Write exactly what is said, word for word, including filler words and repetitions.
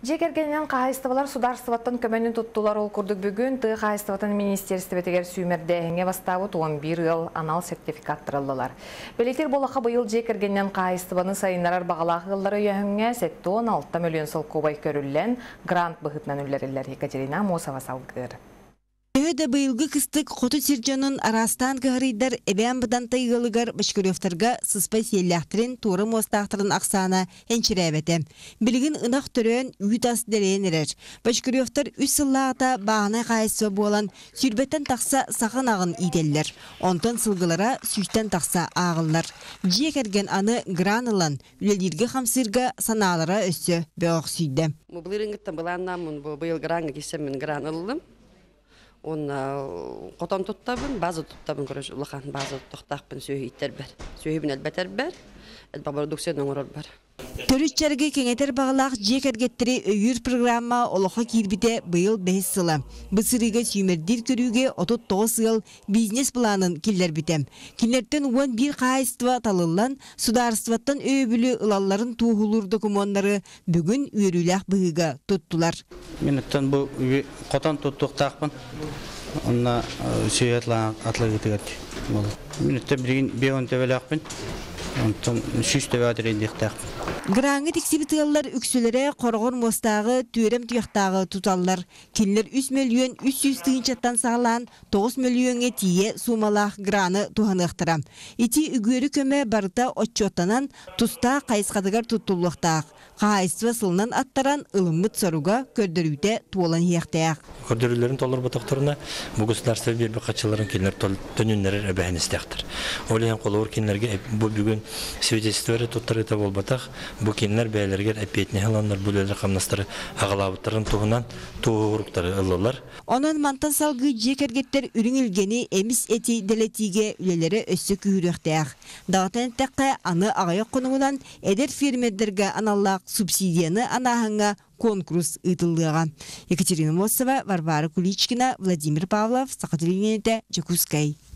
Жекергенен қайыстывалар сударстываттан көмөнін тұттылар ол күрдік бүгін ты қайыстываттан министерстветегер сүймердәңе бастауы он бир ыл анал сертификат тұралылар. Белетер болақа бұйыл жекергенен қайыстываны сайынарар бағалағы ғыллары өйіңе сәтті он алты миллион сыл көбай көрілен грант бұғытнан үллерілер Екатерина Мосова салғыр. Өйді бұйылғы кыстық қоты сирджанын арастан ғарыйдар әбән бұдан тайғылығар башкөревтарға сыспай селяқтырын туры мостақтырын ақсана әншірәбеті. Білігін ұнақ түрін үйт ас дәрейін әрер. Башкөревтар үс сыллағыта бағына қайсы болан сүрбеттен тақса сақын ағын иделілер. Онтан сылғылара сүйттен тақса ағылар. Жек әрген аны гранылан үлелерге қамсырға саналара өссі бөғық сүйді. Он котон туттабын, базы туттабын көрөш улахан базы тоқтақпын сөйіттер бәр. Сөйібін әлбәтер бәр, әлбә продукция оңырыр бар. Төрүччәрге кеңетер бағалақ жек әргеттері өйір программа олоқа кирбіде бұйыл бәс сылы. Бұсырыға сүймердер көріге отыз тоғыз ыл бизнес планын келер бітем. Келерден он бір қайыстыва талылан, сударыстываттан өйбілі ылаларын туғылыр документары бүгін үйіріләқ бұйыға тұттылар. Меніттен бұл қотан тұттықтақпын. Онна сүйетлан атлығы тігәді. Меніттен бірген беуін тәвеліақпын. Онтон шүш тәвәдірен дектақпын. Граңы тексибитылар үксілері қорғыр мостағы түрем тұяқтағы тұталар. Келер үч миллион үч жүз тыгынчаттан сағылан тоғыз миллионге тие сумалақ граны туғанықтыра. Ити үгөрі көмі барыта отчоттанан тұста қайысқадығар тұттылықтақ. Қайысыва сылынан аттаран ылыммыт соруға көрдірүйте туолан еқтаяқ. Көрдірілерін толыр бұтықтырына бұл государство бербі қачыларын келер төнінлері әбәйін істектір. Олеген қолуыр кенлерге бұл бүгін свидетельствері тұттары та болбатақ. Бұл кенлер бәйлерге әппетіне ғыланлар бұл әлі қамнастары ағалабыттарын туғынан туғырықтары ұлылар. Онын мантан салғы жекергеттер үрін үлгені әміс әти дәлетіге үлелері өссі күйіріқтаяқ. Дағытан тәққа аны ағайық қонуынан әдер фермердерге аналлақ субсидияны анағыңа конкурс ұйтылдыға. Екатерина Мосова, Варвара Куличкина, Владимир Павлов, Сақатылинеті, Жакускай.